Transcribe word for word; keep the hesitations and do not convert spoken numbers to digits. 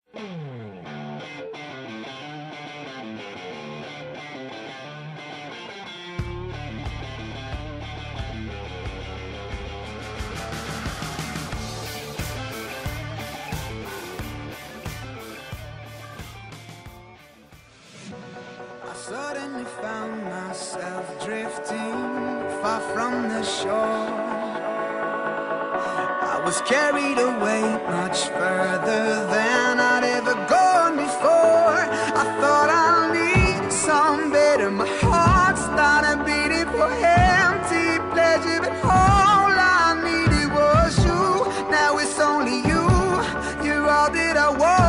Suddenly found myself drifting far from the shore. I was carried away much further than I'd ever gone before. I thought I needed some better. My heart started beating for empty pleasure, but all I needed was you. Now it's only you. You're all that I want.